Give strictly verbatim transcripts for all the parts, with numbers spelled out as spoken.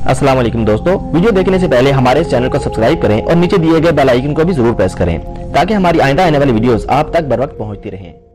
अस्सलाम वालेकुम दोस्तों, वीडियो देखने से पहले हमारे इस चैनल को सब्सक्राइब करें और नीचे दिए गए बेल आइकन को भी जरूर प्रेस करें ताकि हमारी आइंदा आने वाली वीडियोस आप तक बर वक्त पहुंचती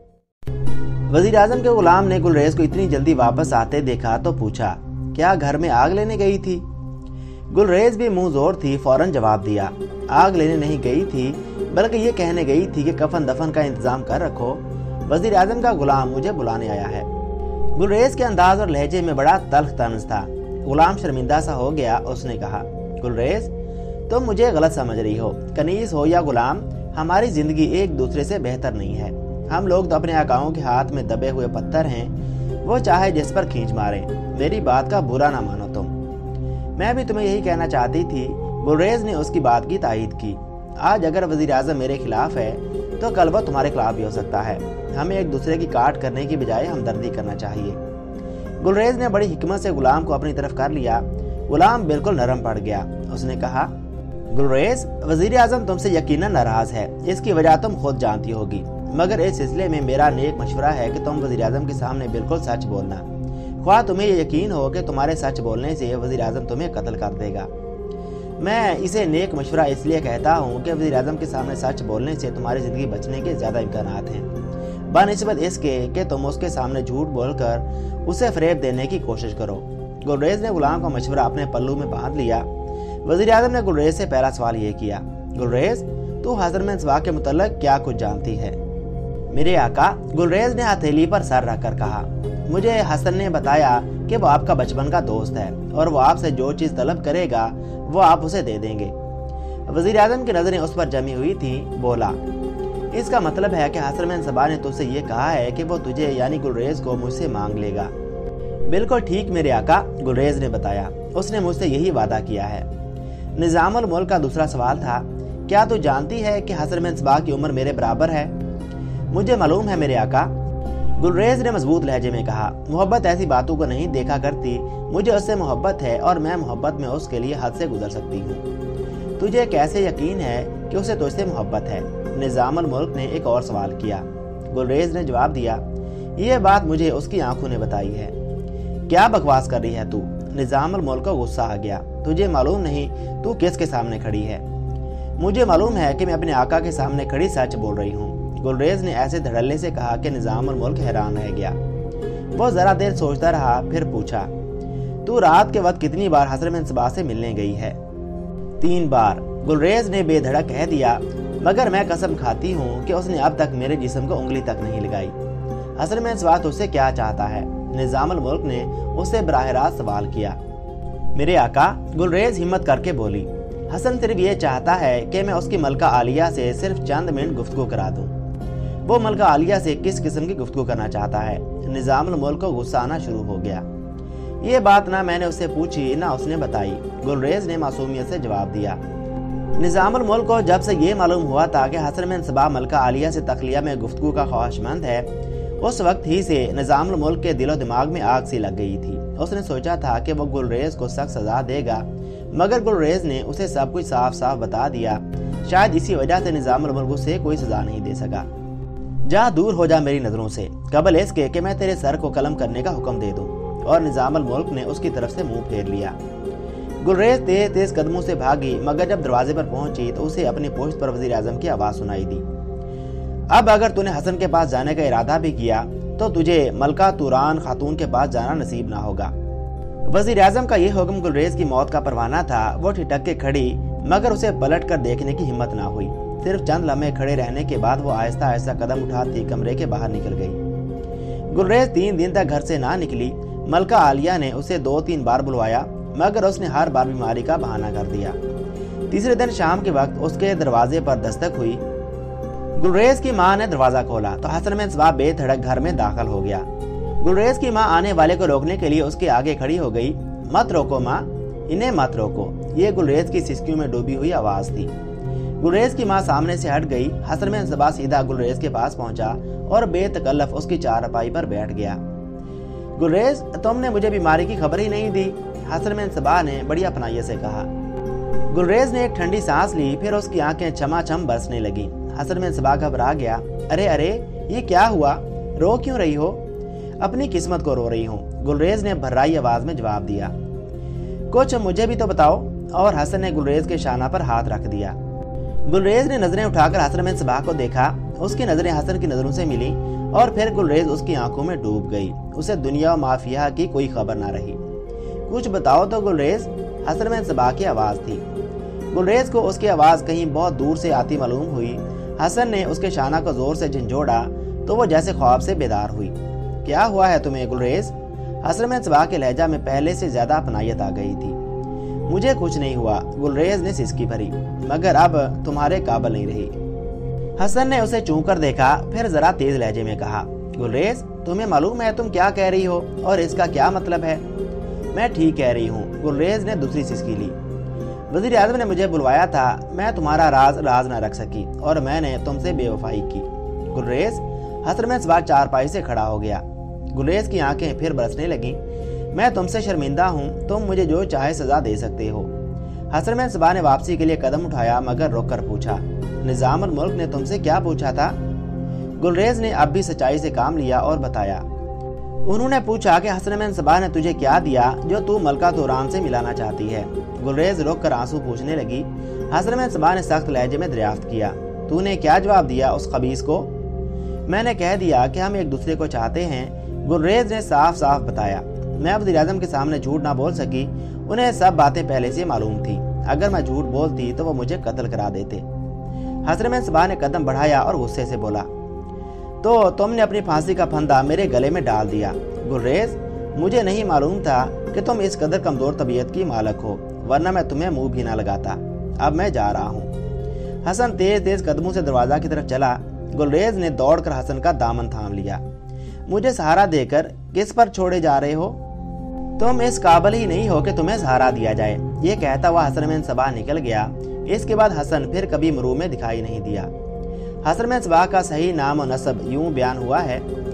रहें। वजीर आजम के गुलाम ने गुलरेज को इतनी जल्दी वापस आते देखा तो पूछा, क्या घर में आग लेने गई थी? गुलरेज भी मुंह जोर थी, फौरन जवाब दिया, आग लेने नहीं गई थी बल्कि ये कहने गई थी कि कफन दफन का इंतजाम कर रखो, वजीर आजम का गुलाम मुझे बुलाने आया है। गुलरेज के अंदाज और लहजे में बड़ा तल्ख तंज था। गुलाम शर्मिंदा सा हो गया। उसने कहा, गुलरेज तुम मुझे गलत समझ रही हो। कनीज हो या गुलाम, हमारी जिंदगी एक दूसरे से बेहतर नहीं है। हम लोग तो अपने आकाओं के हाथ में दबे हुए पत्थर हैं, वो चाहे जिस पर खींच मारे। मेरी बात का बुरा ना मानो तुम। मैं भी तुम्हें यही कहना चाहती थी। गुलरेज ने उसकी बात की तायीद की। आज अगर वजीर आजम मेरे खिलाफ है तो कल वो तुम्हारे खिलाफ भी हो सकता है। हमें एक दूसरे की काट करने की बजाय हमदर्दी करना चाहिए। गुलरेज ने बड़ी हिकमत से गुलाम को अपनी तरफ कर लिया। गुलाम बिल्कुल नरम पड़ गया। उसने कहा, गुलरेज वजीर आजम तुमसे यकीनन नाराज है, इसकी वजह तुम खुद जानती होगी, मगर इस सिलसिले में मेरा नेक मशवरा है कि तुम वजीर आजम के सामने बिल्कुल सच बोलना। ख्वाह तुम्हें ये यकीन हो कि तुम्हारे सच बोलने से वजीर आजम तुम्हें कत्ल कर देगा। मैं इसे नेक मशवरा इसलिए कहता हूँ कि वजीर आजम के सामने सच बोलने से तुम्हारी जिंदगी बचने के ज्यादा इम्कानात हैं, बनिस्बत इसके कि तुम उसके सामने झूठ बोलकर उसे फरेब देने की कोशिश करो। गुलरेज ने गुलाम का मशवरा अपने पल्लू में बांध लिया। वजीर आजम ने गुलरेज से पहला सवाल ये किया, गुलरेज तू हज़रत मंसबा के मुतल्लिक क्या कुछ जानती है? मेरे आका, गुलरेज ने हथेली पर सर रखकर कहा, मुझे हसन ने बताया कि वो आपका बचपन का दोस्त है और वो आपसे जो चीज तलब करेगा वो आप उसे दे देंगे। वजीर आजम की नजरें उस पर जमी हुई थी। बोला, इसका मतलब है कि हसन मंसबा ने तुझसे ये कहा है कि वो तुझे यानी गुलरेज को मुझसे मांग लेगा। बिल्कुल ठीक मेरे आका, गुलरेज ने बताया, उसने मुझसे यही वादा किया है। निजामुल मुल्क का दूसरा सवाल था, क्या तू जानती है कि हसन मंसबा की उम्र मेरे बराबर है? मुझे मालूम है मेरे आका। गुलरेज ने मजबूत लहजे में कहा, मोहब्बत ऐसी बातों को नहीं देखा करती, मुझे उससे मोहब्बत है और मैं मोहब्बत में उसके लिए हद से गुजर सकती हूँ। तुझे कैसे यकीन है कि उसे तुझसे मोहब्बत है? निजामुल मुल्क ने एक और सवाल किया। गुलरेज ने जवाब दिया, ये बात मुझे उसकी आंखों ने बताई है। क्या बकवास कर रही है तू? निजामुल मुल्क को गुस्सा आ गया। तुझे मालूम नहीं तू किसके सामने खड़ी है? मुझे मालूम है कि मैं अपने आका के सामने खड़ी सच बोल रही हूँ। गुलरेज ने ऐसे धड़ल्ले से कहा कि निजामुल मुल्क हैरान रह गया। वो जरा देर सोचता रहा, फिर पूछा, तू रात के वक्त कितनी बार हज़रत मंसबा से मिलने गई है? तीन बार, गुलरेज ने बेधड़क कह दिया, मगर मैं कसम खाती हूँ कि उसने अब तक मेरे जिस्म को उंगली तक नहीं लगाई। हज़रत मंसबा तुझसे क्या चाहता है? निजामुल मुल्क ने उससे बराह रास्त सवाल किया। मेरे आका, गुलरेज हिम्मत करके बोली, हसन सिर्फ ये चाहता है कि मैं उसकी मलका आलिया से सिर्फ चंद मिनट गुफ्तगू करा दूं। वो मलका आलिया से किस किस्म की गुफ्तगू करना चाहता है? निजामुल मुल्क को गुस्सा आना शुरू हो गया। ये बात ना मैंने उससे पूछी ना उसने बताई, गुलरेज ने मासूमियत से जवाब दिया। निजामुल मुल्क को जब से ये मालूम हुआ था कि हसन मंसबा मलका आलिया से तखलिया में गुफ्तगू का ख्वाहिशमंद है, उस वक्त ही से निजामुल मुल्क के दिलो दिमाग में आग सी लग गई थी। उसने सोचा था कि वो गुलरेज को सख्त सजा देगा, मगर गुलरेज ने उसे सब कुछ साफ साफ बता दिया। शायद इसी वजह से निजामुल मुल्क उसे कोई सजा नहीं दे सका। जा दूर हो जा मेरी नजरों से, कबल इसके कि मैं तेरे सर को कलम करने का हुक्म दे दूं। और निजामुल मुल्क ने उसकी तरफ से मुंह फेर लिया। गुलरेज तेज तेज कदमों से भागी, मगर जब दरवाजे पर पहुंची तो उसे अपनी पोस्ट पर वजीर आजम की आवाज सुनाई दी। अब अगर तूने हसन के पास जाने का इरादा भी किया तो तुझे मलका तुरान खातून के पास जाना नसीब ना होगा। वजीर आजम का यह हुक्म गुलरेज की मौत का परवाना था। वो ठिठक के खड़ी, मगर उसे पलट कर देखने की हिम्मत ना हुई। सिर्फ चंद लम्हे खड़े रहने के बाद वो आहिस्ता आहिस्ता कदम उठाती कमरे के बाहर निकल गई। गुलरेज तीन दिन तक घर से ना निकली। मलका आलिया ने उसे दो तीन बार बुलवाया, मगर उसने हर बार बीमारी का बहाना कर दिया। तीसरे दिन शाम के वक्त उसके दरवाजे पर दस्तक हुई। गुलरेज की माँ ने दरवाजा खोला तो हसन मंसबा बेधड़क घर में दाखिल हो गया। गुलरेज की माँ आने वाले को रोकने के लिए उसके आगे खड़ी हो गई। मत रोको माँ, इन्हें मत रोको, ये गुलरेज की सिसकियों में डूबी हुई आवाज थी। गुलरेज की माँ सामने से हट गई। हसन मंसबा सीधा गुलरेज के पास पहुंचा और बेतकल्लफ उसकी चारपाई पर बैठ गया। गुलरेज, तुमने मुझे बीमारी की खबर ही नहीं दी, हसन मंसबा ने बड़ी अपनाइयत से कहा। गुलरेज ने एक ठंडी सांस ली, फिर उसकी आंखें छमाछम बरसने लगी। हसन मंसबा घबरा गया। अरे अरे, ये क्या हुआ? रो क्यों रही हो? अपनी किस्मत को रो रही हूँ, गुलरेज ने भर्राई आवाज में जवाब दिया। कुछ मुझे भी तो बताओ। और हसन ने गुलरेज के शाना पर हाथ रख दिया। गुलरेज ने नजरें उठाकर हसन बिन सबाह को देखा। उसकी नजरें हसन की नजरों से मिली और फिर गुलरेज उसकी आंखों में डूब गई। उसे दुनिया और माफिया की कोई खबर ना रही। कुछ बताओ तो गुलरेज, हसन बिन सबाह की आवाज थी। गुलरेज को उसकी आवाज कहीं बहुत दूर से आती मालूम हुई। हसन ने उसके शाना को जोर से झंझोड़ा तो वो जैसे ख्वाब से बेदार हुई। क्या हुआ है तुम्हें गुलरेज? हसन बिन सबाह के लहजा में पहले से ज्यादा अपनायत आ गई थी। मुझे कुछ नहीं हुआ, गुलरेज ने सिसकी भरी, मगर अब तुम्हारे काबिल नहीं रही। हसन ने उसे चूम कर देखा, फिर जरा तेज लहजे में कहा, गुलरेज तुम्हें मालूम है तुम क्या कह रही हो और इसका क्या मतलब है? मैं ठीक कह रही हूँ, गुलरेज ने दूसरी सिसकी ली। वजीर आजम ने मुझे बुलवाया था, मैं तुम्हारा राज राज न रख सकी और मैंने तुमसे बेवफाई की। गुलरेज, हसन बिन सबाह चारपाई से खड़ा हो गया। गुलरेज की आंखें फिर बरसने लगी। मैं तुमसे शर्मिंदा हूँ, तुम मुझे जो चाहे सजा दे सकते हो। हसन बिन सबाह ने वापसी के लिए कदम उठाया मगर रोक कर पूछा, निजाम उल मुल्क ने तुमसे क्या पूछा था? गुलरेज ने अब भी सच्चाई से काम लिया और बताया। उन्होंने पूछा कि हसन बिन सबाह ने तुझे क्या दिया जो तू मलका तुरान से मिलाना चाहती है। गुलरेज रोक कर आंसू पूछने लगी। हसन बिन सबाह ने सख्त लहजे में दरियाफ्त किया, तूने क्या जवाब दिया उस खबीस को? मैंने कह दिया कि हम एक दूसरे को चाहते हैं, गुलरेज ने साफ साफ बताया। मैं वज़ीर आज़म के सामने झूठ ना बोल सकी, उन्हें सब बातें पहले से मालूम थी। अगर मैं झूठ बोलती तो वो मुझे कत्ल करा देते। हसन बिन सबाह ने कदम बढ़ाया और गुस्से से बोला, तो तुमने अपनी फांसी का फंदा मेरे गले में डाल दिया। गुलरेज, मुझे नहीं मालूम था कि तुम इस कदर कमजोर तबीयत की मालक हो, वरना मैं तुम्हें मुंह भी ना लगाता। अब मैं जा रहा हूँ। हसन तेज तेज कदमों से दरवाजा की तरफ चला। गुलरेज ने दौड़कर हसन का दामन थाम लिया। मुझे सहारा देकर किस पर छोड़े जा रहे हो? तुम इस काबिल ही नहीं हो कि तुम्हें सहारा दिया जाए। ये कहता हुआ हसन बिन सबाह निकल गया। इसके बाद हसन फिर कभी मरू में दिखाई नहीं दिया। हसन बिन सबाह का सही नाम और नस्ब यूं बयान हुआ है,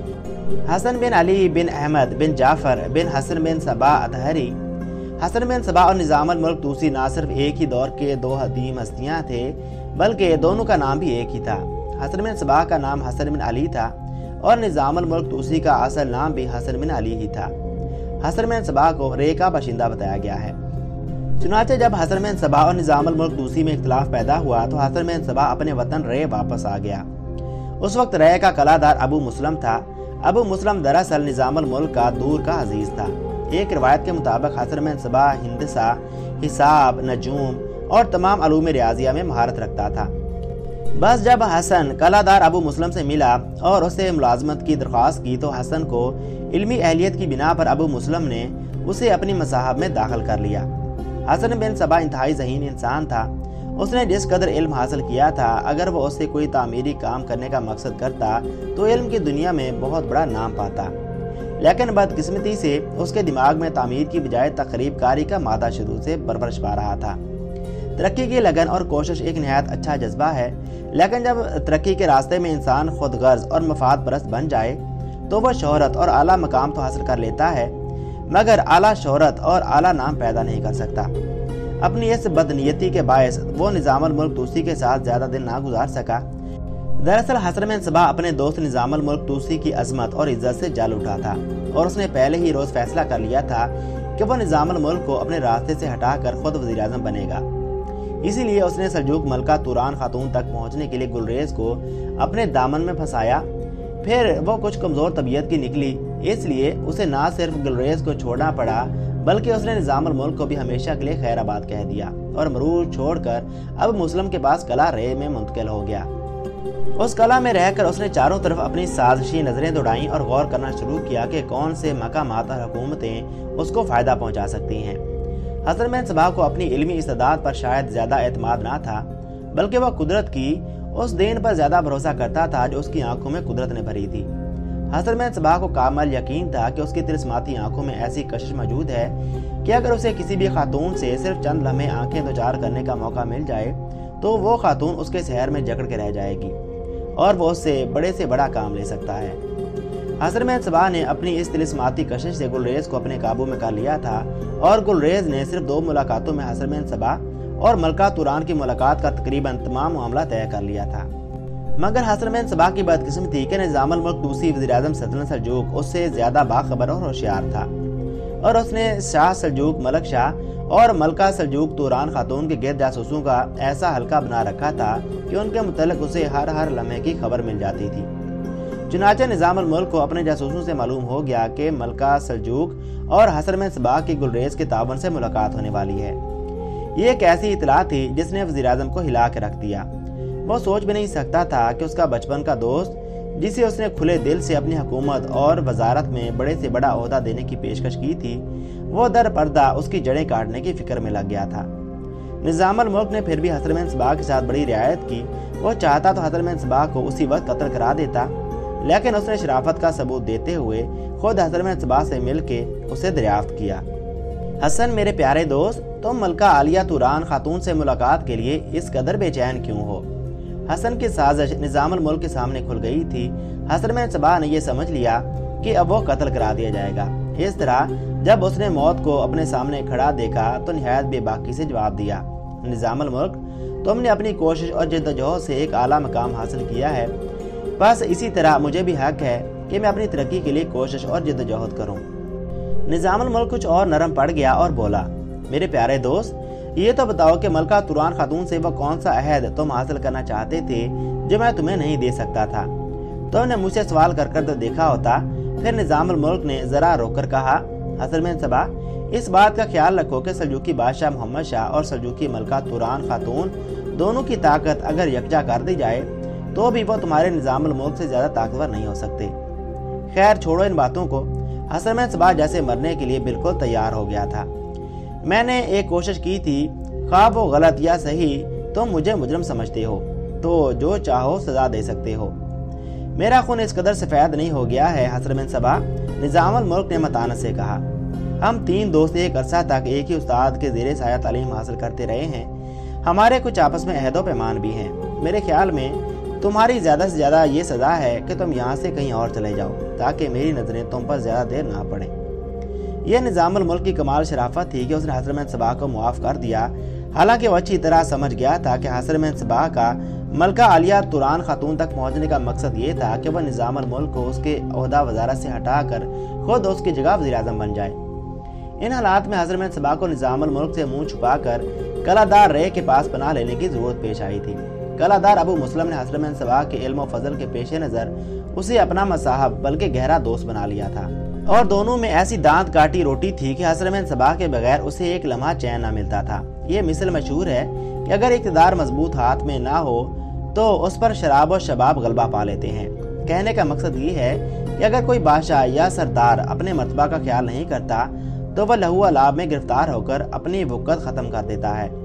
हसन बिन अली बिन अहमद बिन जाफर बिन हसन बिन सबाह अतहरी। हसन बिन सबाह और निजाम उल मुल्क तूसी ना सिर्फ एक ही दौर के दो हदीम हस्तियां थे, बल्कि दोनों का नाम भी एक ही था। हसन बिन सबाह का नाम हसन बिन अली था और निजाम उल मुल्क तूसी का असल नाम भी हसन बिन अली ही था। हसन बिन सबाह को रे का बाशिंदा बताया गया है। चुनाचे जब हसन बिन सबाह और निजाम उल मुल्क तूसी में इख्तिलाफ पैदा हुआ तो हसन बिन सबाह अपने वतन रे वापस आ गया। उस वक्त रे का कलादार अबू मुस्लिम था। अबू मुस्लिम दरअसल निजाम उल मुल्क का दूर का अजीज था। एक रिवायत के मुताबिक हसन बिन सबाह हिंदसा, हिसाब, नजूम और तमाम अलूम रियाजिया में महारत रखता था। बस जब हसन कलादार अबू मुस्लिम से मिला और उसे मुलाजमत की दरख्वास्त की तो हसन को इल्मी अहलियत की बिना पर अबू मुस्लिम ने उसे अपनी मसाहब में दाखिल कर लिया। हसन बिन सबाह इंतहाई ज़हीन इंसान था। उसने जिस कदर इल्म हासिल किया था, अगर वो उससे कोई तामीरी काम करने का मकसद करता तो इल्म की दुनिया में बहुत बड़ा नाम पाता। लेकिन बदकिस्मती से उसके दिमाग में तामीर की बजाय तकरीब कारी का मादा शुरू से बरबरश पा रहा था। तरक्की की लगन और कोशिश एक नहायत अच्छा जज्बा है, लेकिन जब तरक्की के रास्ते में इंसान खुद गर्ज और मफाद परस्त बन जाए तो वह शोहरत और आला मकाम तो हासिल कर लेता है, मगर आला शोहरत और आला नाम पैदा नहीं कर सकता। अपनी इस बदनीयती के बायस वो निजाम उल मुल्क तूसी के साथ ज्यादा दिन ना गुजार सका। दरअसल हसन बिन सबाह अपने दोस्त निजाम उल मुल्क तूसी की अजमत और इज्जत से जल उठा था और उसने पहले ही रोज फैसला कर लिया था कि वह निजाम उल मुल्क को अपने रास्ते से हटाकर खुद वज़ीर आज़म बनेगा। इसीलिए उसने सल्जूक मलका तुरान खातून तक पहुंचने के लिए गुलरेज को अपने दामन में फंसाया। फिर वो कुछ कमजोर तबीयत की निकली, इसलिए उसे ना सिर्फ गुलरेज को छोड़ना पड़ा बल्कि उसने निजाम उल मुल्क को भी हमेशा के लिए खैराबाद कह दिया और मरूज छोड़कर अब मुस्लिम के पास कला रे में मुंतकिल हो गया। उस कला में रहकर उसने चारों तरफ अपनी साजिशी नजरें दौड़ाई और गौर करना शुरू किया कि कौन से मकामात और हुकूमतें उसको फायदा पहुंचा सकती हैं। हसन बिन सबाह को अपनी इल्मी इस्तेदाद पर शायद ज्यादा एतमाद ना था, बल्कि वह कुदरत की उस देन पर ज्यादा भरोसा करता था जो उसकी आंखों में कुदरत ने भरी थी। हसन बिन सबाह को कामल यकीन था कि उसकी तिरस्माती आंखों में ऐसी कशिश मौजूद है कि अगर उसे किसी भी खातून से सिर्फ चंद लम्हे आंखें दो चार करने का मौका मिल जाए तो वो खातून उसके शहर में जकड़ के रह जाएगी और वो उससे बड़े से बड़ा काम ले सकता है। हसन बिन सबाह ने अपनी इस तिरस्माती कशिश से गुलरेज को अपने काबू में कर लिया था और गुलरेज ने सिर्फ दो मुलाकातों में हसन बिन सबाह और मलका तुरान की मुलाकात का तकरीबन तमाम मामला तय कर लिया था। मगर हसन बिन सबाह की बदकिस्मती थी कि निजाम उल मुल्क दूसरी वज़ीर आज़म सल्तनत सल्जूक उससे ज्यादा बाखबर और होशियार था और उसने शाह सल्जूक मलक शाह اور ملکہ سلجوق توران خاتون کے گرد جاسوسوں کا ایسا حلقہ بنا رکھا تھا کہ ان کے متعلق اسے ہر ہر لمحے کی خبر مل جاتی تھی۔ چنانچہ نظام الملک کو اپنے جاسوسوں سے معلوم ہو گیا کہ ملکہ سلجوق اور حسرمین صباح کی گلریز کے تعاون سے ملاقات ہونے والی ہے۔ یہ ایک ایسی اطلاع تھی جس نے وزیر اعظم کو ہلا کے رکھ دیا۔ وہ سوچ بھی نہیں سکتا تھا کہ اس کا بچپن کا دوست، جسے اس نے کھلے دل سے اپنی حکومت اور وزارت میں بڑے سے بڑا عہدہ دینے کی پیشکش کی تھی، وہ در پردہ اس کی جڑیں کاٹنے کی فکر میں لگ گیا تھا۔ نظام الملک نے پھر بھی حسرمین صباح کے ساتھ بڑی رعایت کی۔ وہ چاہتا تو حسرمین صباح کو اسی وقت قتل کرا دیتا، لیکن اس نے شرافت کا ثبوت دیتے ہوئے خود حسرمین صباح سے مل کے اسے دریافت کیا۔ حسن میرے پیارے دوست، تم ملکہ عالیہ توران خاتون سے ملاقات کے لیے اس قدر بے چین کیوں ہو؟ حسن کی سازش نظام الملک کے سامنے کھل گئی تھی۔ حسرمین صباح نے یہ سمجھ لیا کہ اب وہ قتل کرا دیا جائے گا۔ اس طرح جب اس نے موت کو اپنے سامنے کھڑا دیکھا تو نہایت بے باکی سے جواب دیا، نظام الملک، تم نے اپنی کوشش اور جدوجہد سے ایک اعلیٰ مقام حاصل کیا ہے، بس اسی طرح مجھے بھی حق ہے کہ میں اپنی ترقی کے لیے کوشش اور جدوجہد کروں۔ نظام الملک کچھ اور نرم پڑ گیا اور بولا، میرے پیارے دوست، یہ تو بتاؤ کہ ملکہ توران خاتون سے وہ کون سا عہد تم حاصل کرنا چاہتے تھے جو میں تمہیں نہیں دے سکتا تھا؟ تم نے مجھ سے سوال کر کر تو دیکھا ہوتا۔ پھر نظام الملک نے ذرا روک کر کہا، حسرمین صباح، اس بات کا خیال رکھو کہ سلجوقی بادشاہ محمد شاہ اور سلجوقی ملکہ توران خاتون دونوں کی طاقت اگر یکجا کر دی جائے تو بھی وہ تمہارے نظام الملک سے زیادہ طاقتور نہیں ہو سکتے۔ خیر چھوڑو ان باتوں کو۔ حسرمین صباح جیسے مرنے کے لیے بالکل تیار ہو گیا تھا۔ میں نے ایک کوشش کی تھی، خواہ وہ غلط یا صحیح، تم مجھے مجرم سمجھتے ہو تو جو چاہو سزا دے سکتے ہو۔ میرا خون اس قدر سفید نہیں ہو گیا ہے حسرمین صباح، نظام الملک نے متانت سے کہا۔ ہم تین دوست ایک عرصہ تک ایک ہی استاد کے زیر سایہ تعلیم حاصل کرتے رہے ہیں۔ ہمارے کچھ آپس میں عہد و پیمان بھی ہیں۔ میرے خیال میں تمہاری زیادہ سے زیادہ یہ سزا ہے کہ تم یہاں سے کہیں اور چلے جاؤ تاکہ میری نظریں تم پر زیادہ دیر نہ پڑیں۔ یہ نظام الملک کی کمال شرافت تھی کہ اس نے حسرمین صباح کو معاف کر دیا، حالانکہ وہ اچھی طرح سمجھ گیا تھا کہ حسرمین صباح کا ملکہ عالیہ توران خاتون تک پہنچنے کا مقصد یہ تھا کہ وہ نظام الملک کو اس کے عہدہ وزارت سے ہٹا کر خود اس کی جگہ وزیر اعظم بن جائے۔ ان حالات میں حسرمین صباح کو نظام الملک سے منہ چھپا کر کلادار رے کے پاس پناہ لینے کی ضرورت پیش آئی تھی۔ کلادار ابو مسلم نے حسرمین صباح کے علم و فضل کے پیش نظر اسے اپنا مصاحب بلکہ گہرا دوست بنا لیا تھا، اور دونوں میں ایسی دانت کاٹی روٹی تھی کہ حسرمین صباح کے بغیر اسے ایک لمحہ چین نہ ملتا تھا۔ یہ مثل مشہور ہے کہ اگر اقتدار مضبوط ہاتھ میں نہ ہو تو اس پر شراب و شباب غلبہ پا لیتے ہیں۔ کہنے کا مقصد یہ ہے کہ اگر کوئی بادشاہ یا سردار اپنے مرتبہ کا خیال نہیں کرتا تو وہ لہو لعاب میں گرفتار ہو کر اپنی وقت ختم کر دیتا ہے۔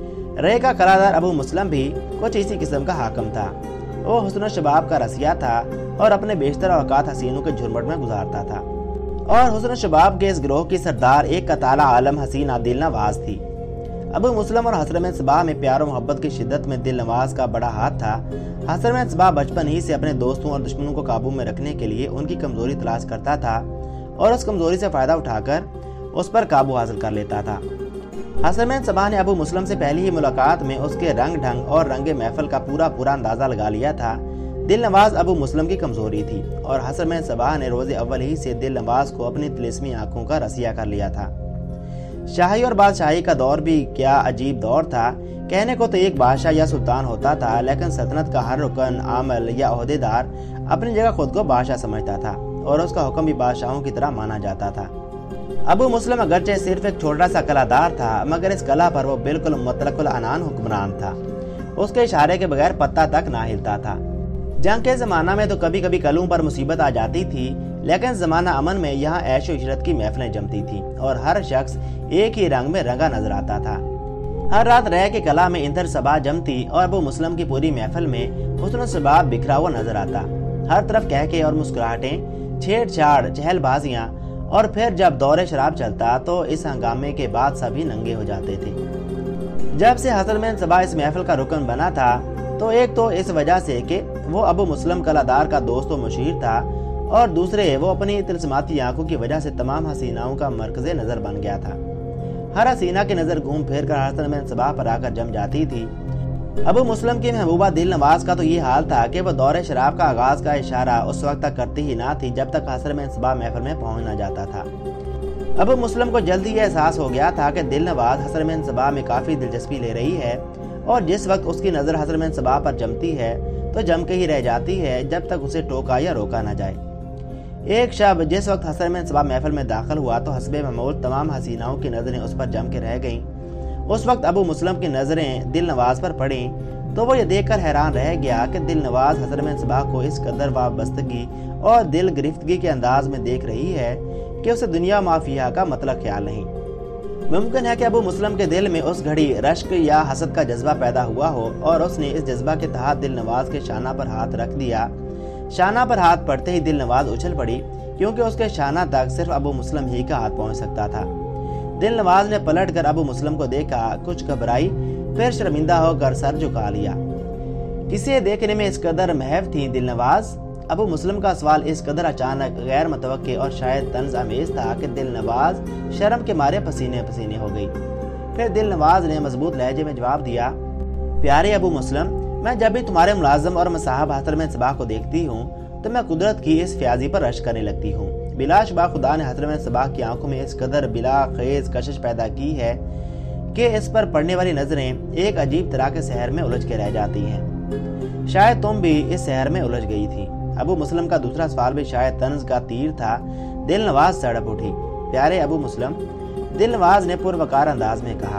رے کا کلادار ابو مسلم بھی کچھ اسی قسم کا حاکم تھا۔ وہ حسن و شباب کا رسیہ تھا اور اپنے بیشتر اوقات حسینوں کے جھرمٹ میں گزارتا تھا، اور حسن و شباب کے اس گروہ کی سردار ایک کتالہ عالم حسینہ دل نواز تھی۔ ابو مسلم اور حسرمین صباح میں پیار و محبت کی شدت میں دل نواز کا بڑا ہاتھ تھا۔ حسرمین صباح بچپن ہی سے اپنے دوستوں اور دشمنوں کو قابو میں رکھنے کے لیے ان کی کمزوری تلاش کرتا تھا اور اس کمزوری سے فائدہ اٹھا کر اس پر قابو حاصل کر لیتا تھا۔ حسرمین صباح نے ابو مسلم سے پہلی ہی ملاقات میں اس کے رنگ ڈھنگ اور رنگ محفل کا پورا پورا اندازہ لگا لیا تھا۔ دل نواز ابو مسلم کی کمزوری تھی، اور حسرمین صباح نے روز اول ہی سے دل نواز کو اپنی طلسمی آنکھوں کا رسیہ کر لیا تھا۔ شاہی اور بادشاہی کا دور بھی کیا عجیب دور تھا۔ کہنے کو تو ایک بادشاہ یا سلطان ہوتا تھا، لیکن سلطنت کا ہر رکن، عامل یا عہدیدار اپنی جگہ خود کو بادشاہ سمجھتا تھا، اور اس کا حکم بھی بادشاہوں کی طرح مانا جاتا تھا۔ ابو مسلم اگرچہ صرف ایک چھوٹا سا کلادار تھا، مگر اس کلا پر وہ بالکل مطلق العنان حکمران تھا۔ اس کے اشارے کے بغیر پتہ تک نہ ہلتا تھا۔ جنگ کے زمانہ میں تو کبھی کبھی کلوں پر مصیبت آ جاتی تھی، لیکن زمانہ امن میں یہاں عیش و عشرت کی محفلیں جمتی تھیں، اور ہر شخص ایک ہی رنگ میں رنگا نظر آتا تھا۔ ہر رات رہ کے کلا میں اندر صبا جمتی، اور ابو مسلم کی پوری محفل میں حسن و شباب بکھرا ہوا نظر آتا۔ ہر طرف کہکے اور مسکراہٹیں، چھیڑ چھاڑ، چہل بازیاں، اور پھر جب دور شراب چلتا تو اس ہنگامے کے بعد سبھی ننگے ہو جاتے تھے۔ جب سے حسرمین صباح اس محفل کا رکن بنا تھا تو ایک تو اس وجہ سے کہ وہ ابو مسلم کلادار کا دوست و مشیر تھا، اور دوسرے وہ اپنی تلسماتی آنکھوں کی وجہ سے تمام حسیناؤں کا مرکز نظر بن گیا تھا۔ ہر حسینہ کی نظر گھوم پھر کر حسرمین صباح پر آ کر جم جاتی تھی۔ ابو مسلم کی محبوبہ دل نواز کا تو یہ حال تھا کہ وہ دور شراب کا آغاز کا اشارہ اس وقت تک کرتی ہی نہ تھی جب تک حسرمین صباح محفل میں پہنچ نہ جاتا تھا۔ ابو مسلم کو جلد ہی یہ احساس ہو گیا تھا کہ دل نواز حسن بن صباح میں کافی دلچسپی لے رہی ہے اور جس وقت اس کی نظر حسن بن صباح پر جمتی ہے تو جم کے ہی رہ جاتی ہے جب تک اسے ٹوکا یا روکا نہ جائے۔ ایک شب جس وقت حسن بن صباح محفل میں داخل ہوا تو حسب معمول تمام حسیناؤں کی نظریں اس پر جم کے رہ گئیں۔ اس وقت ابو مسلم کی نظریں دل نواز پر پڑیں تو وہ یہ دیکھ کر حیران رہ گیا کہ دل نواز حسن بن صباح کو اس قدر وابستگی اور دل گرفتگی کے انداز میں دیکھ رہی ہے کہ اسے دنیا مافیہ کا مطلق خیال نہیں۔ ممکن ہے کہ ابو مسلم کے دل میں اس گھڑی رشک یا حسد کا جذبہ پیدا ہوا ہو اور اس نے اس جذبہ کے تحت دل نواز کے شانہ پر ہاتھ رکھ دیا۔ شانہ پر ہاتھ پڑتے ہی دل نواز اچھل پڑی کیونکہ اس کے شانہ تک صرف ابو مسلم ہی کا ہاتھ پہنچ سکتا تھا۔ دل نواز نے پلٹ کر ابو مسلم کو دیکھا، کچھ گھبرائی، پھر شرمندہ ہو کر سر جھکا لیا۔ کسی دیکھنے میں اس قدر محو تھی دل نواز۔ ابو مسلم کا سوال اس قدر اچانک، غیر متوقع اور شاید طنز آمیز تھا کہ دل نواز شرم کے مارے پسینے پسینے ہو گئی۔ پھر دل نواز نے مضبوط لہجے میں جواب دیا، پیارے ابو مسلم، میں جب بھی تمہارے ملازم اور مصاحب حسن بن صباح کو دیکھتی ہوں تو میں قدرت کی اس فیاضی پر رشک کرنے لگتی ہوں۔ بلا شبہ خدا نے حسن بن صباح کی آنکھوں میں اس قدر بلا خیز کشش پیدا کی ہے کہ اس پر پڑنے والی نظریں ایک عجیب طرح کے سحر میں الجھ کے رہ جاتی ہیں۔ شاید تم بھی اس سحر میں الجھ گئی تھی۔ ابو مسلم کا دوسرا سوال بھی شاید طنز کا تیر تھا۔ دل نواز سڑپ اٹھی۔ پیارے ابو مسلم، دل نواز نے پروقار انداز میں کہا۔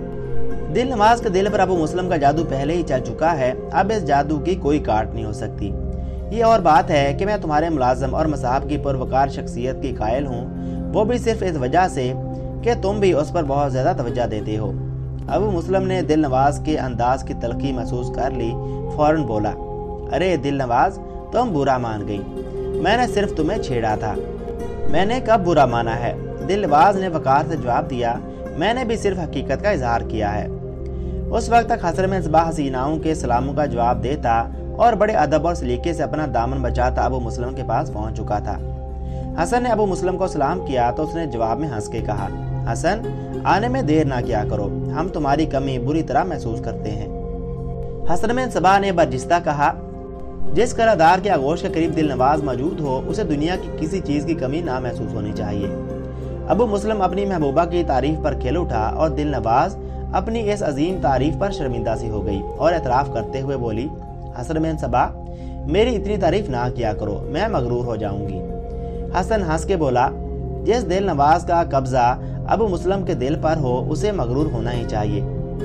دل نواز کے دل پر ابو مسلم کا جادو پہلے ہی چل چکا ہے، اب اس جادو کی کوئی کاٹ نہیں ہو سکتی۔ یہ اور بات ہے کہ میں تمہارے ملازم اور مصاحب کی پروقار شخصیت کی قائل ہوں، وہ بھی صرف اس وجہ سے کہ تم بھی اس پر بہت زیادہ توجہ دیتے ہو۔ ابو مسلم نے دل نواز کے انداز کی تلخی محسوس کر لی، فوراً بولا، ارے دل نواز، تم برا مان گئی، میں نے صرف تمہیں چھیڑا تھا۔ میں نے کب برا مانا ہے؟ دل نواز نے وقار سے جواب دیا، میں نے بھی صرف حقیقت کا اظہار کیا ہے۔ اس وقت تک حسن بن صباح حسیناؤں کے سلاموں کا جواب دیتا اور بڑے ادب اور سلیقے سے اپنا دامن بچاتا ابو مسلم کے پاس پہنچ چکا تھا۔ حسن نے ابو مسلم کو سلام کیا تو اس نے جواب میں ہنس کے کہا، حسن، آنے میں دیر نہ کیا کرو، ہم تمہاری کمی بری طرح محسوس کرتے ہیں۔ حسن بن صباح نے برجستہ کہا، جس قرارداد کے آغوش کے قریب دل نواز موجود ہو اسے دنیا کی کسی چیز کی کمی نہ محسوس ہونی چاہیے۔ ابو مسلم اپنی محبوبہ کی تعریف پر کھل اٹھا اور دل نواز اپنی اس عظیم تعریف پر شرمندہ سی ہو گئی اور اعتراف کرتے ہوئے بولی، حسن بن صباح، میری اتنی تعریف نہ کیا کرو، میں مغرور ہو جاؤں گی۔ حسن ہنس کے بولا، جس دل نواز کا قبضہ ابو مسلم کے دل پر ہو اسے مغرور ہونا ہی چاہیے۔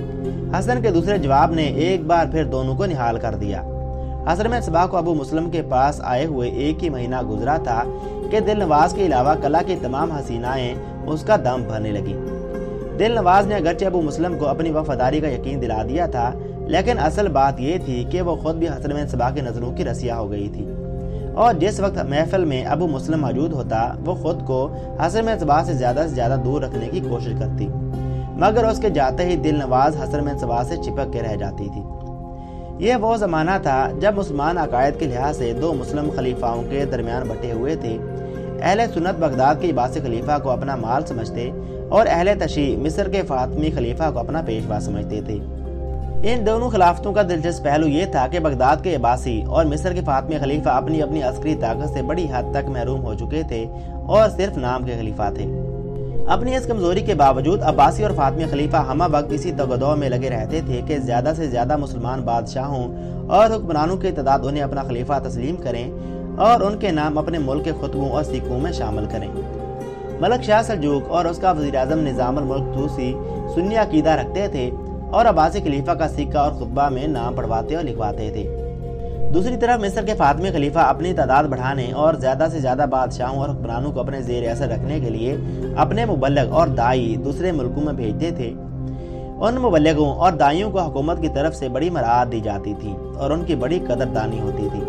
حسن کے دوسرے جواب نے ایک بار پھر دونوں کو نہال کر دیا۔ حسن بن صباح کو ابو مسلم کے پاس آئے ہوئے ایک ہی مہینہ گزرا تھا کہ دل نواز کے علاوہ کلا کی تمام حسینائیں اس کا دم بھرنے لگی۔ دل نواز نے اگرچہ ابو مسلم کو اپنی وفاداری کا یقین دلا دیا تھا، لیکن اصل بات یہ تھی کہ وہ خود بھی حسن بن صباح کی نظروں کی رسیا ہو گئی تھی، اور جس وقت محفل میں ابو مسلم موجود ہوتا وہ خود کو حسن بن صباح سے زیادہ سے زیادہ دور رکھنے کی کوشش کرتی، مگر اس کے جاتے ہی دل نواز حسن بن صباح سے چپک کے رہ جاتی تھی۔ یہ وہ زمانہ تھا جب مسلمان عقائد کے لحاظ سے دو مسلم خلیفاؤں کے درمیان بٹے ہوئے تھے۔ اہل سنت بغداد کے عباسی خلیفہ کو اپنا مال سمجھتے اور اہل تشیع مصر کے فاطمی خلیفہ کو اپنا پیشوا سمجھتے تھے۔ ان دونوں خلافتوں کا دلچسپ پہلو یہ تھا کہ بغداد کے عباسی اور مصر کے فاطمی خلیفہ اپنی اپنی عسکری طاقت سے بڑی حد تک محروم ہو چکے تھے اور صرف نام کے خلیفہ تھے۔ اپنی اس کمزوری کے باوجود عباسی اور فاطمی خلیفہ ہمہ وقت اسی تگدو میں لگے رہتے تھے کہ زیادہ سے زیادہ مسلمان بادشاہوں اور حکمرانوں کی تعداد انہیں اپنا خلیفہ تسلیم کریں اور ان کے نام اپنے ملک کے خطبوں اور سکوں میں شامل کریں۔ ملک شاہ سلجوق اور اس کا وزیر اعظم نظام الملک طوسی سنی عقیدہ رکھتے تھے اور عباسی خلیفہ کا سکہ اور خطبہ میں نام پڑھواتے اور لکھواتے تھے۔ دوسری طرف مصر کے فاطمی خلیفہ اپنی تعداد بڑھانے اور زیادہ سے زیادہ بادشاہوں اور حکمرانوں کو اپنے زیر اثر رکھنے کے لیے اپنے مبلغ اور دائی دوسرے ملکوں میں بھیجتے تھے۔ ان مبلغوں اور دائیوں کو حکومت کی طرف سے بڑی مراعات دی جاتی تھی اور ان کی بڑی قدردانی ہوتی تھی۔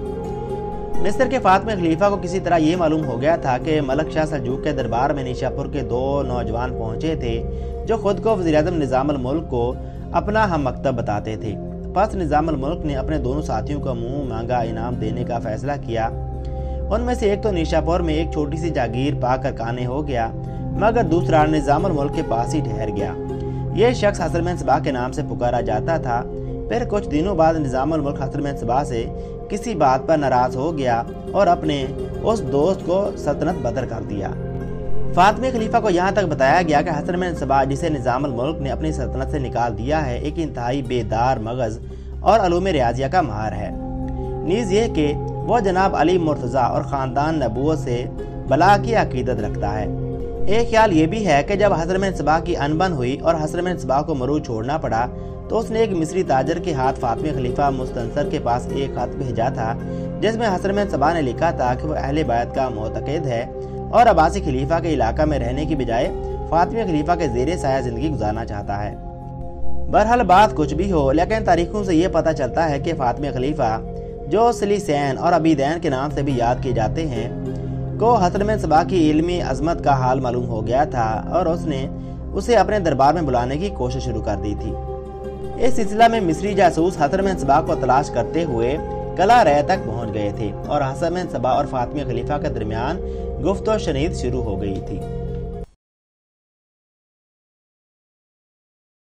مصر کے فاطمی خلیفہ کو کسی طرح یہ معلوم ہو گیا تھا کہ ملک شاہ سلجوق کے دربار میں نیشا پور کے دو نوجوان پہنچے تھے جو خود کو وزیر اعظم نظام الملک کو اپنا ہم مکتب بتاتے تھے۔ پس نظام الملک نے اپنے دونوں ساتھیوں کو منہ مانگا انعام دینے کا فیصلہ کیا۔ ان میں سے ایک تو نیشا پور میں ایک چھوٹی سی جاگیر پا کر کانے ہو گیا، مگر دوسرا نظام الملک کے پاس ہی ٹھہر گیا۔ یہ شخص حسن بن صباح کے نام سے پکارا جاتا تھا۔ پھر کچھ دنوں بعد نظام الملک حسن بن صباح سے کسی بات پر ناراض ہو گیا اور اپنے اس دوست کو سلطنت بدر کر دیا۔ फातिमा खलीफा को यहाँ तक बताया गया कि हसन बिन सबा, जिसे निजामुल मुल्क ने अपनी सल्तनत से निकाल दिया है, एक इंतहाई बेदार मगज और अलूम रियाजिया का माहिर है। नीज ये कि वो जनाब अली मुर्तज़ा और ख़ानदान नबूवत से बला की अकीदत रखता है। एक ख्याल ये भी है कि जब हसन बिन सबा की अनबन हुई और हसन बिन सबा को मरूज छोड़ना पड़ा तो उसने एक मिस्री ताजर के हाथ फातिमा खलीफा मुस्तनसर के पास एक खत भेजा था, जिसमें हसन बिन सबा ने लिखा था कि वो अहले बैत का मोतक़िद है और अब्बासी खलीफा के इलाका में रहने की बजाय फातिमा खलीफा के ज़ेरे साया जिंदगी गुजारना चाहता है। बहरहाल बात कुछ भी हो, लेकिन तारीखों से ये पता चलता है कि फातिमा खलीफा, जो सलीसैन और अबीदैन के नाम से भी याद किए जाते हैं, को हसन बिन सबा की इल्मी अजमत का हाल मालूम हो गया था और उसने उसे अपने दरबार में बुलाने की कोशिश शुरू कर दी थी। इस सिलसिला में मिस्री जासूस हसन बिन सबा को तलाश करते हुए कला रह तक पहुंच गए थे और हसन बिन सबा और फातिमा खलीफा के दरमियान गुफ्तो शनीद शुरू हो गई थी।